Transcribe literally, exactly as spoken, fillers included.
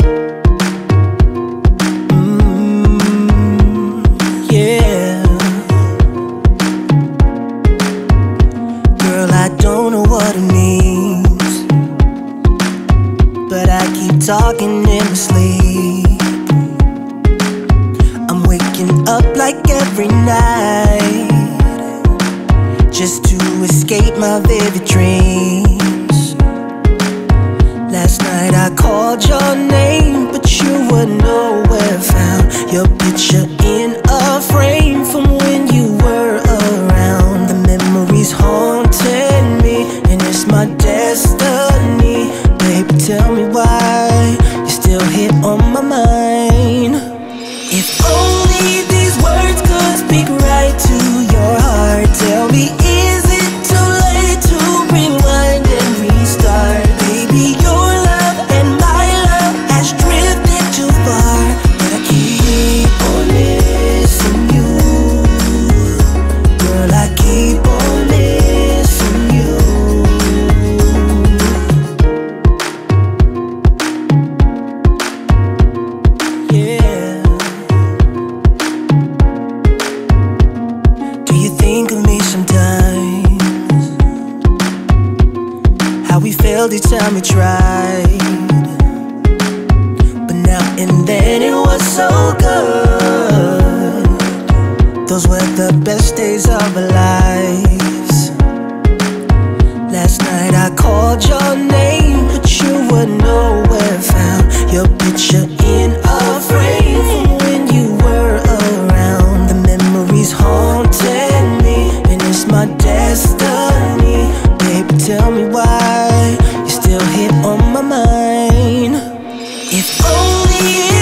Mm, yeah. Girl, I don't know what it means, but I keep talking in my sleep. I'm waking up like every night, just to escape my vivid dreams. Last night I called your name, but you were nowhere found. Your picture in a frame from when you were around. The memories haunting me, and it's my destiny. Baby, tell me why you're still here on my mind. If only these words could speak right to your heart. Tell me, is it too late to rewind and restart? Baby, your love and my love has drifted too far, but I keep on missing you. Girl, I keep on missing you. Yeah. Do you think of me sometimes? How we failed each time we tried, but now and then it was so good. Those were the best days of our lives. Last night I called your name, but you were nowhere found. Your picture in a frame from when you were around. The memories haunting me, and it's my destiny. Baby, tell me why you're still here on my mind. If only